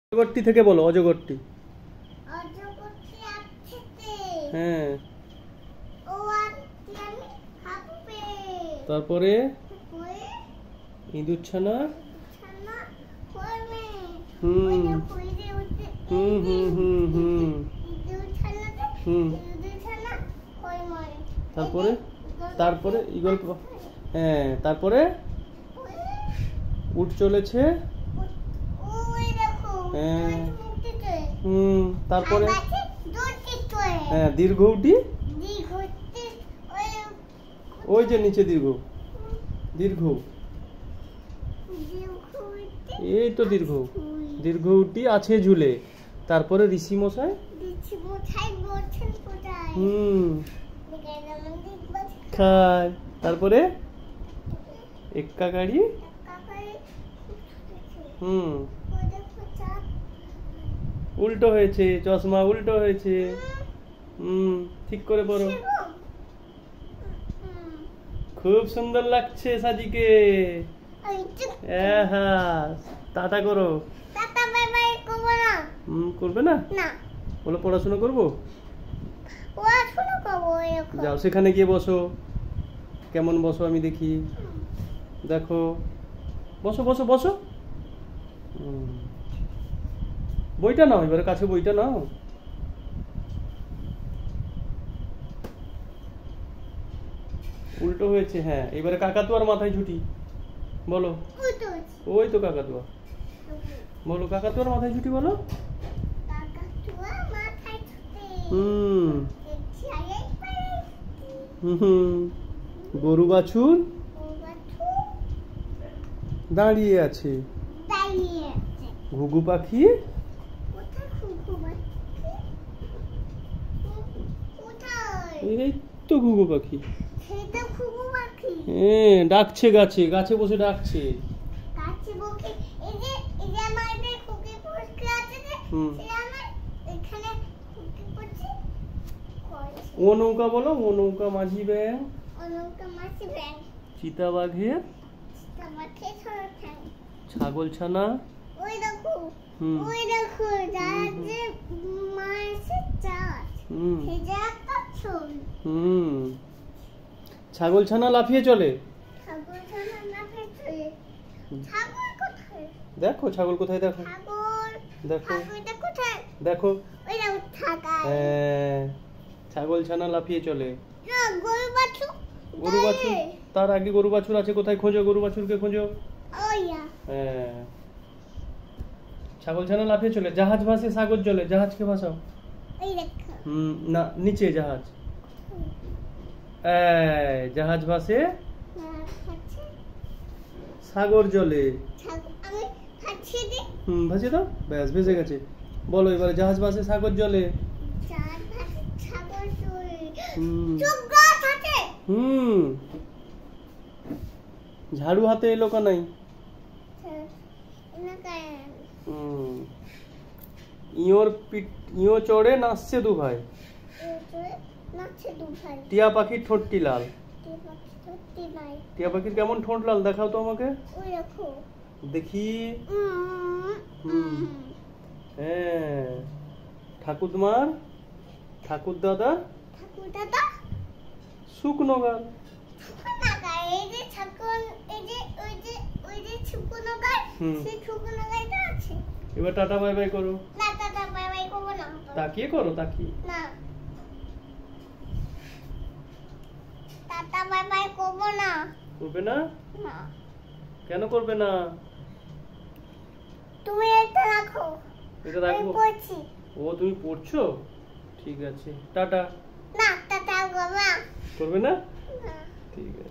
অজগরটি থেকে বলো অজগরটি। অজগরটি আসছে। হ্যাঁ। ও আসছে আমি খাবে। তারপরে ওই ইঁদুর ছানা। ছানা করবে। হুম কইরে উঠে। হুম হুম হুম হুম ইঁদুর ছানাতে হুম ইঁদুর ছানা কই মরে। তারপরে তারপরে ঈগল। হ্যাঁ তারপরে উঠ চলেছে। ওই দেখো। হ্যাঁ। মুক্তিতে। তারপরে দূরটিতে। হ্যাঁ দীর্ঘটি। দীর্ঘটি ওই ওই যে নিচে দীর্ঘ। দীর্ঘ দীর্ঘটি। এই তো দীর্ঘ। দীর্ঘটি আছে ঝুলে। তারপরে ঋষি মশাই। ঋষি মশাই বলছেন কোথায়? খায়। তারপরে এক্কা গাড়ি। উল্টো হয়েছে, চশমা উল্টো হয়েছে। ঠিক করে পড়ো। খুব সুন্দর লাগছে সাজিকে। টাটা করো। টাটা বাই বাই করব না। করবে না? না। বলো পড়াশোনা করবো। পড়াশোনা করব এখন। যাও সেখানে গিয়ে বসো। কেমন বসো আমি দেখি। দেখো বসো বসো বসো। বইটা নাও, এবারে কাছে বইটা নাও। উল্টো হয়েছে। হ্যাঁ এবারে কাকাতুয়ার মাথায় ঝুটি। বলো। ওই তো কাকাতুয়া। বলো কাকাতুয়ার মাথায় ঝুটি বলো। কাকাতুয়া মাথায় ছুটে। গরু বাছুর দাঁড়িয়ে আছে। ঘুঘু পাখি এই তো ঘুঘু পাখি। হ্যাঁ ডাকছে গাছে, গাছে বসে ডাকছে। ও নৌকা বলো। ও নৌকা মাঝি ব্যাং। চিতা বাঘের ছাগল ছানা। ওই দেখো ওই দেখো জাহাজে মারছে চাঁদ। ছাগল ছানা লাফিয়ে চলে। দেখো ছাগল কোথায়। দেখো দেখো দেখো। হ্যাঁ ছাগল ছানা লাফিয়ে চলে। গরু বাছুর। তার আগে গরু বাছুর আছে কোথায়? খোঁজো গরু বাছুরকে খোঁজো। হ্যাঁ ছাগল ছানা লাফিয়ে চলে। জাহাজ ভাসে সাগর জলে। জাহাজকে ভাসাও। না নিচে জাহাজ। জাহাজ ভাসে সাগর জলে। ভাসিয়ে দাও। ব্যাস ভেসে গেছে। বলো এবারে জাহাজ ভাসে সাগর জলে। ঝাড়ু হাতে এলো কানাই। ইয়ো চড়ে নাচছে দু ভাই। টিয়া পাখির ঠোঁটটি লাল। টিয়া পাখির কেমন ঠোঁট লাল দেখাও তো আমাকে। দেখি। হ্যাঁ ঠাকুরমার ঠাকুর দাদা শুকনো গাল। এবার টাটা বাই বাই করো। তাকিয়ে করো তাকিয়ে। টাটা বাই বাই করব না। করবে না? কেন করবে না? তুমি এটা রাখো। এটা রাখবো। পড়ছি। ও তুমি পড়ছো? ঠিক আছে টাটা। না টাটা করবে না। করবে না? ঠিক আছে।